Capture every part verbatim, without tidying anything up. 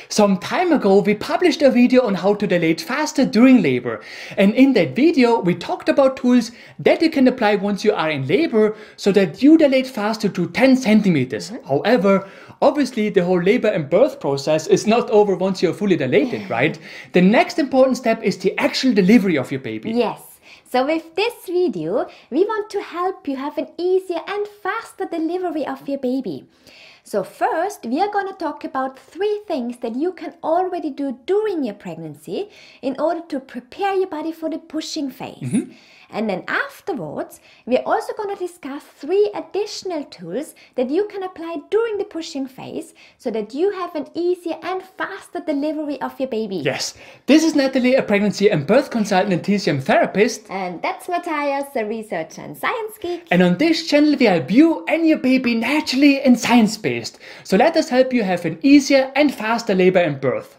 Some time ago, we published a video on how to dilate faster during labor. And in that video, we talked about tools that you can apply once you are in labor so that you dilate faster to ten centimeters. Mm-hmm. However, obviously the whole labor and birth process is not over once you're fully dilated, right? The next important step is the actual delivery of your baby. Yes. So with this video, we want to help you have an easier and faster delivery of your baby. So first, we are going to talk about three things that you can already do during your pregnancy in order to prepare your body for the pushing phase. Mm-hmm. And then afterwards, we are also going to discuss three additional tools that you can apply during the pushing phase so that you have an easier and faster delivery of your baby. Yes, this is Nathalie, a pregnancy and birth consultant and T C M therapist. And that's Mathias, a researcher and Science Geek. And on this channel, we help you and your baby naturally and science-based. So let us help you have an easier and faster labor and birth.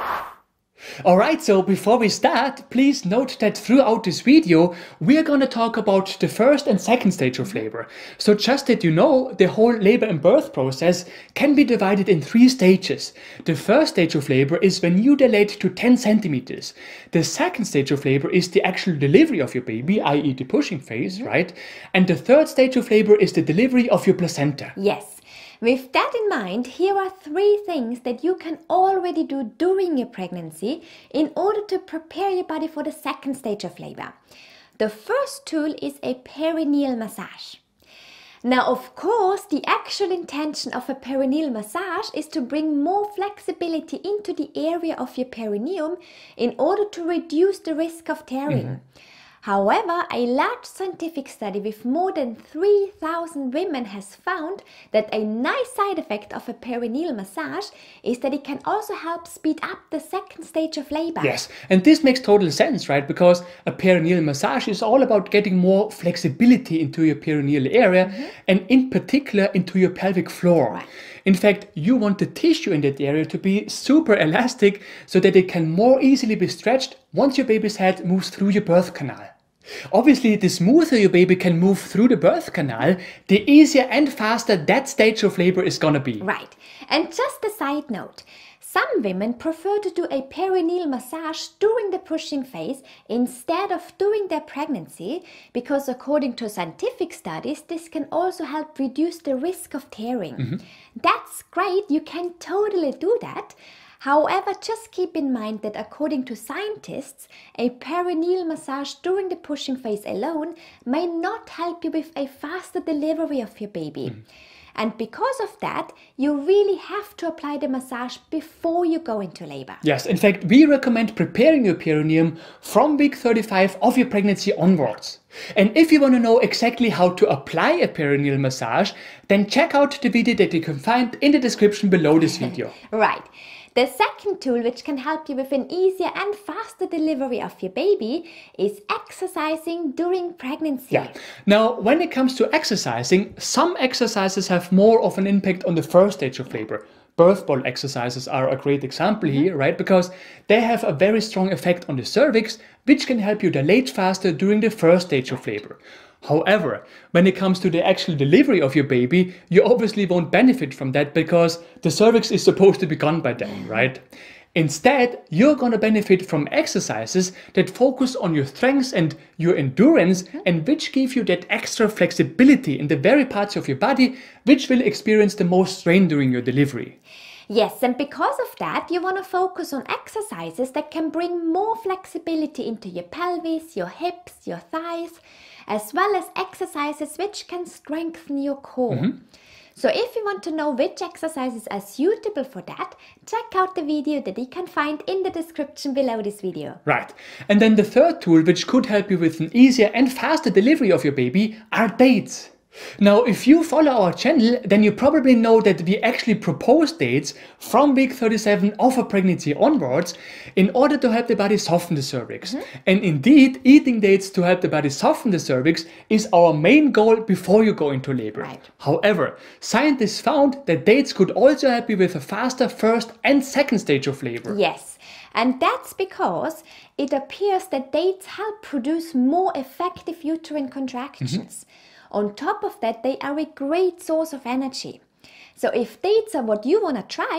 Alright, so before we start, please note that throughout this video, we are going to talk about the first and second stage of labor. So just that you know, the whole labor and birth process can be divided in three stages. The first stage of labor is when you dilate to ten centimeters. The second stage of labor is the actual delivery of your baby, that is the pushing phase, mm-hmm. right? And the third stage of labor is the delivery of your placenta. Yes. With that in mind, here are three things that you can already do during your pregnancy in order to prepare your body for the second stage of labor. The first tool is a perineal massage. Now, of course, the actual intention of a perineal massage is to bring more flexibility into the area of your perineum in order to reduce the risk of tearing. Mm-hmm. However, a large scientific study with more than three thousand women has found that a nice side effect of a perineal massage is that it can also help speed up the second stage of labor. Yes, and this makes total sense, right? Because a perineal massage is all about getting more flexibility into your perineal area, mm-hmm. and in particular into your pelvic floor. Right. In fact, you want the tissue in that area to be super elastic so that it can more easily be stretched once your baby's head moves through your birth canal. Obviously, the smoother your baby can move through the birth canal, the easier and faster that stage of labor is gonna be. Right. And just a side note, some women prefer to do a perineal massage during the pushing phase instead of during their pregnancy because according to scientific studies, this can also help reduce the risk of tearing. Mm-hmm. That's great, you can totally do that. However, just keep in mind that according to scientists, a perineal massage during the pushing phase alone may not help you with a faster delivery of your baby. Mm. And because of that, you really have to apply the massage before you go into labor. Yes, in fact, we recommend preparing your perineum from week thirty-five of your pregnancy onwards. And if you want to know exactly how to apply a perineal massage, then check out the video that you can find in the description below this video. Right. The second tool which can help you with an easier and faster delivery of your baby is exercising during pregnancy. Yeah. Now, when it comes to exercising, some exercises have more of an impact on the first stage of labor. Birth ball exercises are a great example mm-hmm. here, right? Because they have a very strong effect on the cervix, which can help you dilate faster during the first stage of labor. However, when it comes to the actual delivery of your baby, you obviously won't benefit from that because the cervix is supposed to be gone by then, right? Instead, you're going to benefit from exercises that focus on your strengths and your endurance and which give you that extra flexibility in the very parts of your body which will experience the most strain during your delivery. Yes, and because of that, you want to focus on exercises that can bring more flexibility into your pelvis, your hips, your thighs, as well as exercises which can strengthen your core. Mm-hmm. So if you want to know which exercises are suitable for that, check out the video that you can find in the description below this video. Right. And then the third tool which could help you with an easier and faster delivery of your baby are dates. Now, if you follow our channel, then you probably know that we actually propose dates from week thirty-seven of a pregnancy onwards in order to help the body soften the cervix. Mm-hmm. And indeed, eating dates to help the body soften the cervix is our main goal before you go into labor. Right. However, scientists found that dates could also help you with a faster first and second stage of labor. Yes. And that's because it appears that dates help produce more effective uterine contractions. Mm-hmm. On top of that, they are a great source of energy. So if dates are what you want to try,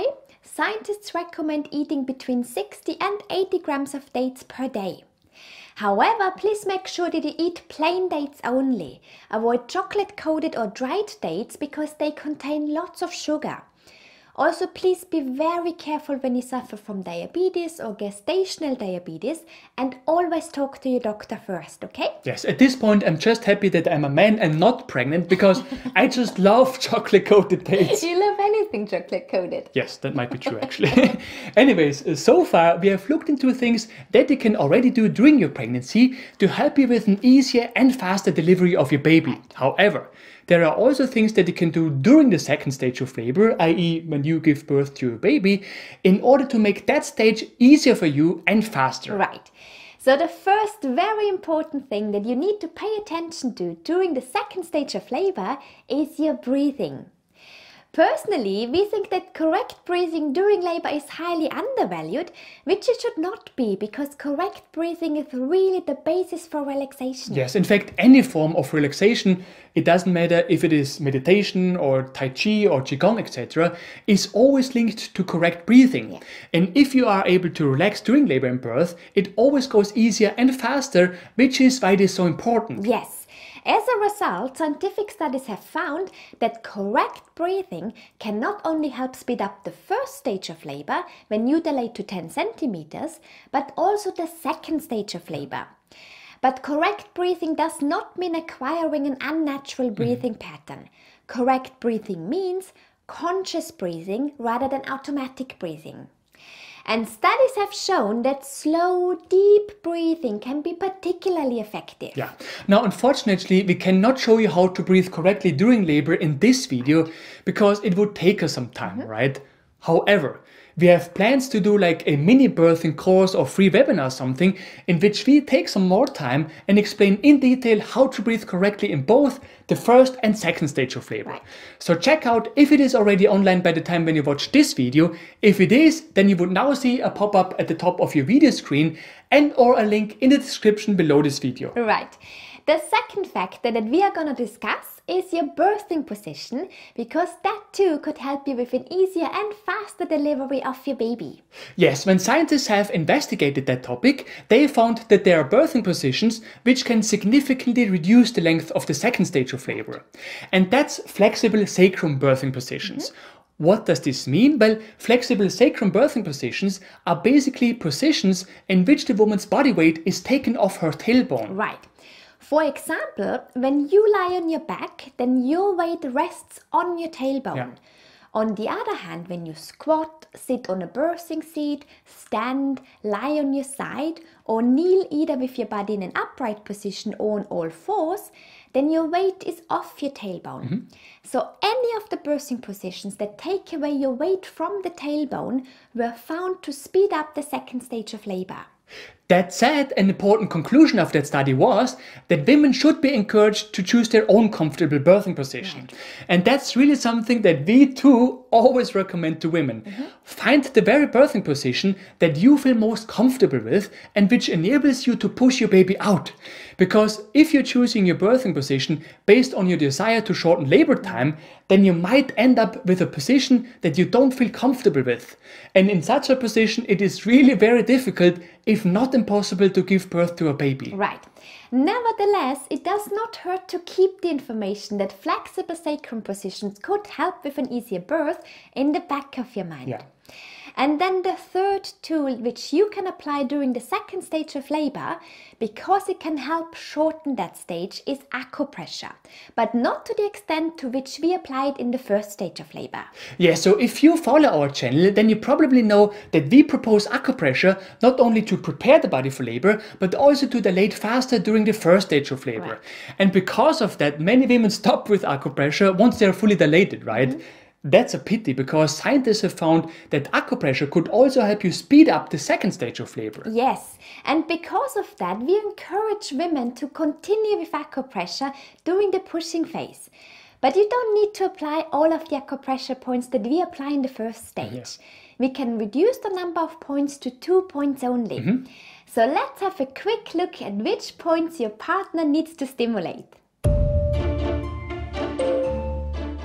scientists recommend eating between sixty and eighty grams of dates per day. However, please make sure that you eat plain dates only. Avoid chocolate-coated or dried dates because they contain lots of sugar. Also, please be very careful when you suffer from diabetes or gestational diabetes, and always talk to your doctor first, okay? Yes, at this point I'm just happy that I'm a man and not pregnant, because I just love chocolate-coated dates. You love anything chocolate-coated. Yes, that might be true actually. Anyways, so far we have looked into things that you can already do during your pregnancy to help you with an easier and faster delivery of your baby. Right. However, there are also things that you can do during the second stage of labor, that is when you give birth to your baby, in order to make that stage easier for you and faster. Right. So the first very important thing that you need to pay attention to during the second stage of labor is your breathing. Personally, we think that correct breathing during labor is highly undervalued, which it should not be, because correct breathing is really the basis for relaxation. Yes, in fact, any form of relaxation, it doesn't matter if it is meditation or Tai Chi or Qigong, et cetera, is always linked to correct breathing. Yeah. And if you are able to relax during labor and birth, it always goes easier and faster, which is why it is so important. Yes. As a result, scientific studies have found that correct breathing can not only help speed up the first stage of labor when you dilate to ten centimeters, but also the second stage of labor. But correct breathing does not mean acquiring an unnatural breathing mm-hmm. pattern. Correct breathing means conscious breathing rather than automatic breathing. And studies have shown that slow, deep breathing can be particularly effective. Yeah. Now, unfortunately, we cannot show you how to breathe correctly during labor in this video because it would take us some time, mm-hmm. right? However, we have plans to do like a mini birthing course or free webinar or something in which we take some more time and explain in detail how to breathe correctly in both the first and second stage of labor. Right. So check out if it is already online by the time when you watch this video. If it is, then you would now see a pop-up at the top of your video screen and or a link in the description below this video. Right. The second factor that we are going to discuss is your birthing position, because that too could help you with an easier and faster delivery of your baby. Yes, when scientists have investigated that topic, they found that there are birthing positions which can significantly reduce the length of the second stage of labor. And that's flexible sacrum birthing positions. Mm-hmm. What does this mean? Well, flexible sacrum birthing positions are basically positions in which the woman's body weight is taken off her tailbone. Right. For example, when you lie on your back, then your weight rests on your tailbone. Yeah. On the other hand, when you squat, sit on a birthing seat, stand, lie on your side, or kneel either with your body in an upright position or on all fours, then your weight is off your tailbone. Mm-hmm. So any of the birthing positions that take away your weight from the tailbone were found to speed up the second stage of labor. That said, an important conclusion of that study was that women should be encouraged to choose their own comfortable birthing position. Right. And that's really something that we too always recommend to women. Mm-hmm. Find the very birthing position that you feel most comfortable with and which enables you to push your baby out. Because if you're choosing your birthing position based on your desire to shorten labor time, then you might end up with a position that you don't feel comfortable with. And in such a position, it is really very difficult, if not impossible, to give birth to a baby. Right. Nevertheless, it does not hurt to keep the information that flexible sacrum positions could help with an easier birth in the back of your mind. Yeah. And then the third tool which you can apply during the second stage of labor, because it can help shorten that stage, is acupressure, but not to the extent to which we applied in the first stage of labor. Yeah, so if you follow our channel, then you probably know that we propose acupressure not only to prepare the body for labor, but also to dilate faster during the first stage of labor. Right. And because of that, many women stop with acupressure once they are fully dilated, right? Mm-hmm. That's a pity, because scientists have found that acupressure could also help you speed up the second stage of labor. Yes, and because of that, we encourage women to continue with acupressure during the pushing phase. But you don't need to apply all of the acupressure points that we apply in the first stage. Yes. We can reduce the number of points to two points only. Mm-hmm. So let's have a quick look at which points your partner needs to stimulate.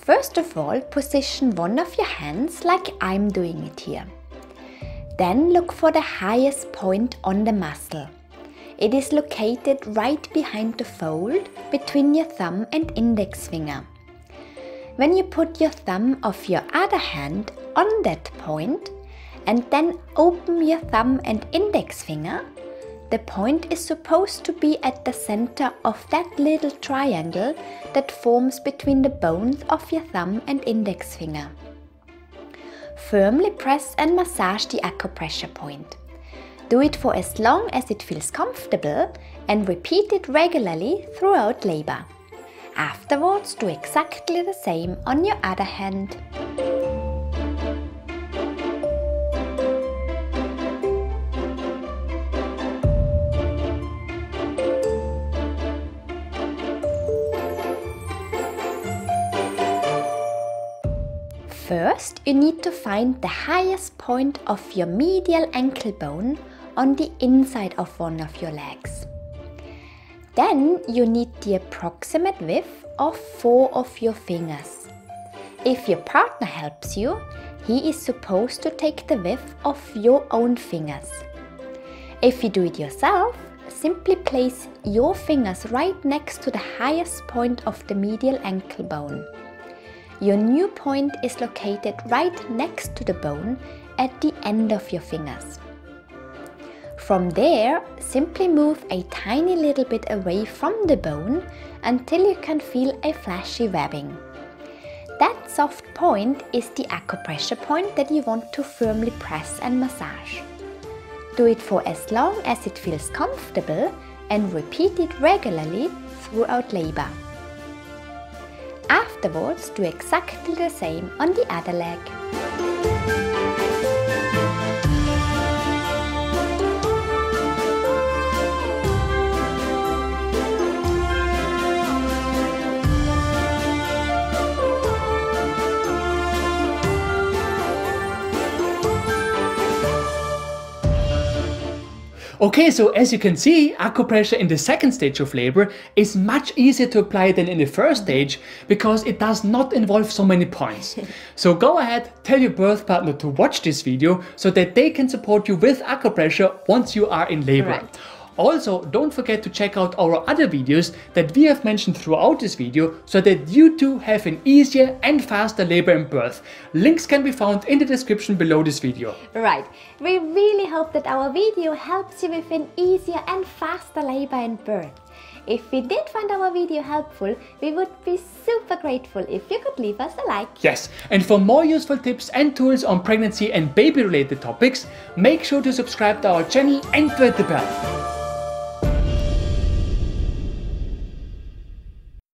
First of all, position one of your hands like I'm doing it here. Then look for the highest point on the muscle. It is located right behind the fold between your thumb and index finger. When you put your thumb of your other hand on that point and then open your thumb and index finger, the point is supposed to be at the center of that little triangle that forms between the bones of your thumb and index finger. Firmly press and massage the acupressure point. Do it for as long as it feels comfortable and repeat it regularly throughout labor. Afterwards, do exactly the same on your other hand. First, you need to find the highest point of your medial ankle bone on the inside of one of your legs. Then you need the approximate width of four of your fingers. If your partner helps you, he is supposed to take the width of your own fingers. If you do it yourself, simply place your fingers right next to the highest point of the medial ankle bone. Your new point is located right next to the bone at the end of your fingers. From there, simply move a tiny little bit away from the bone until you can feel a fleshy webbing. That soft point is the acupressure point that you want to firmly press and massage. Do it for as long as it feels comfortable and repeat it regularly throughout labor. Afterwards, do exactly the same on the other leg. Okay, so as you can see, acupressure in the second stage of labor is much easier to apply than in the first stage because it does not involve so many points. So go ahead, tell your birth partner to watch this video so that they can support you with acupressure once you are in labor. Right. Also, don't forget to check out our other videos that we have mentioned throughout this video so that you too have an easier and faster labor and birth. Links can be found in the description below this video. Right. We really hope that our video helps you with an easier and faster labor and birth. If we did find our video helpful, we would be super grateful if you could leave us a like. Yes, and for more useful tips and tools on pregnancy and baby related topics, make sure to subscribe to our channel and hit the bell.